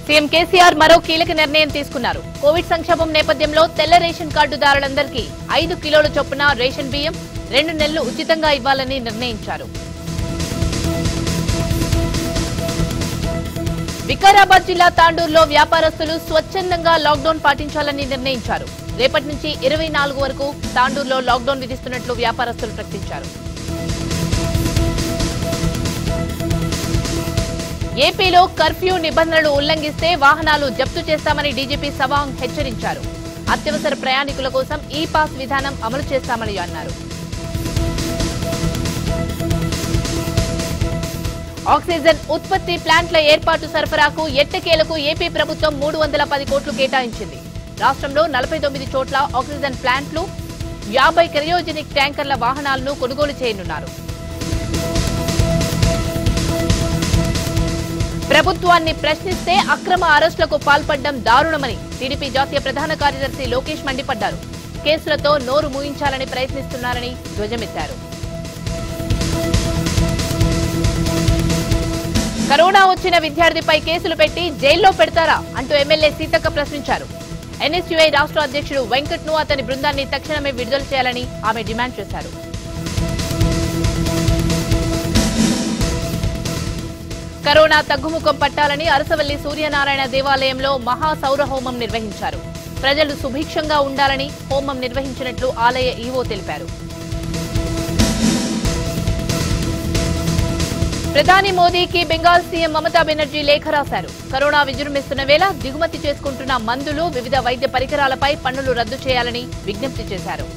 CM KCR మరో కీలక నిర్ణయం తీసుకున్నారు. కోవిడ్ సంక్షోభం నేపథ్యంలో తెల్ల రేషన్ కార్డుదారులందరికీ 5 కిలోల చొప్పున రేషన్ బియ్యం 2 నెలలు ఉచితంగా ఇవ్వాలని నిర్ణయించారు. వికారాబాద్ జిల్లా తాండూరులో వ్యాపారస్తులు స్వచ్ఛందంగా లాక్డౌన్ పాటించాలని నిర్ణయించారు. రేపటి నుంచి 24 వరకు తాండూరులో లాక్డౌన్ విధిస్తున్నట్లు వ్యాపారస్తులు ప్రకటించారు. ఏపీలో కర్ఫ్యూ నిబంధనలు ఉల్లంఘిస్తే వాహనాలు జప్తు చేస్తామని డీజీపీ సవాంగ్ హెచ్చరించారు. అత్యవసర ప్రయాణికుల కోసం ఈ పాస్ విధానం అమలు చేస్తామని అన్నారు. ఆక్సిజన్ ఉత్పత్తి ప్లాంట్ల ఏర్పాటు సరఫరాకు ఎట్టకేలకు ఏపీ ప్రభుత్వం 310 కోట్లు కేటాయించింది. రాష్ట్రంలో 49 చోట్ల ఆక్సిజన్ ప్లాంట్లు 50 క్రయోజెనిక్ ట్యాంకర్ల వాహనాలను కొనుగోలు చేయనున్నారు. ప్రభుత్వాన్ని ప్రశ్నిస్తే అక్రమ అరెస్టులకు పాల్పడడం దారుణమని టీడీపీ జాతీయ ప్రధాన కార్యదర్శి లోకేష్ మండిపడ్డారు. కేసులతో నోరు మూయించాలని ప్రయత్నిస్తున్నారని ధ్వజమెత్తారు. కరోనా వచ్చిన విద్యార్థిపై కేసులు పెట్టి జైల్లో పెడతారా అంటూ ఎమ్మెల్యే సీతక్క ప్రశ్నించారు. ఎన్ఎస్యుఐ రాష్ట్ర అధ్యక్షుడు వెంకట్ను అతని బృందాన్ని తక్షణమే విడుదల చేయాలని ఆమె డిమాండ్ చేశారు. కరోనా తగ్గుముఖం పట్టాలని అరసవల్లి సూర్యనారాయణ దేవాలయంలో మహా సౌర హోమం నిర్వహించారు. ప్రజలు సుభిక్షంగా ఉండాలని హోమం నిర్వహించినట్లు ఆలయ ఈవో తెలిపారు. ప్రధాని మోదీకి బెంగాల్ సీఎం మమతా బెనర్జీ లేఖ రాశారు. కరోనా విజృంభిస్తున్న వేళ దిగుమతి చేసుకుంటున్న మందులు, వివిధ వైద్య పరికరాలపై పన్నులు రద్దు చేయాలని విజ్ఞప్తి చేశారు.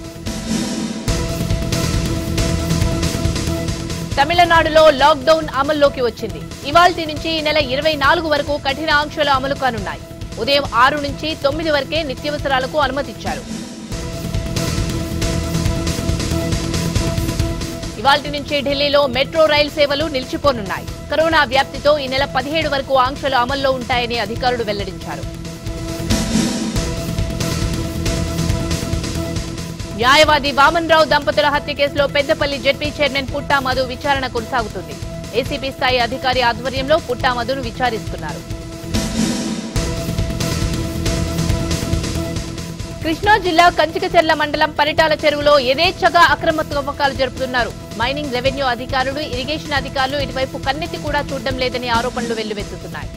తమిళనాడులో లాక్డౌన్ అమల్లోకి వచ్చింది. ఇవాల్టి నుంచి ఈ నెల 24 వరకు కఠిన ఆంక్షలు అమలు కానున్నాయి. ఉదయం 6 నుంచి 9 వరకే నిత్యావసరాలకు అనుమతిచ్చారు. ఇవాల్టి నుంచి ఢిల్లీలో మెట్రో రైలు సేవలు నిలిచిపోనున్నాయి. కరోనా వ్యాప్తితో ఈ నెల 17 వరకు ఆంక్షలు అమల్లో ఉంటాయని అధికారులు వెల్లడించారు. న్యాయవాది వామన్రావు దంపతుల హత్య కేసులో పెద్దపల్లి జెడ్పీ చైర్మన్ పుట్టా మధు విచారణ కొనసాగుతుంది. ఏసీపీ స్థాయి అధికారి ఆధ్వర్యంలో పుట్టా మధును విచారిస్తున్నారు. కృష్ణా జిల్లా కంచికచెర్ల మండలం పరిటాల చెరువులో యథేచ్ఛగా అక్రమ తవ్వకాలు జరుపుతున్నారు. మైనింగ్, రెవెన్యూ అధికారులు, ఇరిగేషన్ అధికారులు ఇటువైపు కన్నెత్తి కూడా చూడడం లేదని ఆరోపణలు వెల్లువెత్తుతున్నాయి.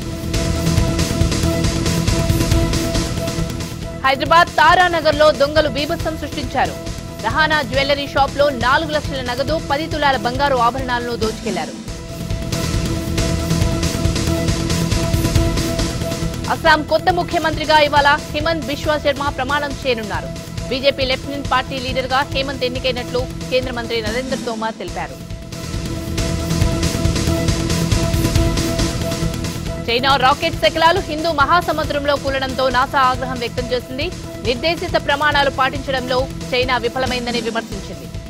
హైదరాబాద్ తారానగర్ లో దొంగలు బీభత్సం సృష్టించారు. రహానా జ్యువెలరీ షాప్ లో 4 లక్షల నగదు, 10 తులాల బంగారు ఆభరణాలను దోచుకెళ్లారు. అస్సాం కొత్త ముఖ్యమంత్రిగా ఇవాళ హిమంత్ బిశ్వా శర్మ ప్రమాణం చేయనున్నారు. బీజేపీ లెఫ్టినెంట్ పార్టీ లీడర్ గా హేమంత్ ఎన్నికైనట్లు కేంద్ర మంత్రి నరేంద్ర తోమర్ తెలిపారు. చైనా రాకెట్ శకలాలు హిందూ మహాసముద్రంలో కూలడంతో నాసా ఆగ్రహం వ్యక్తం చేసింది. నిర్దేశిత ప్రమాణాలు పాటించడంలో చైనా విఫలమైందని విమర్శించింది.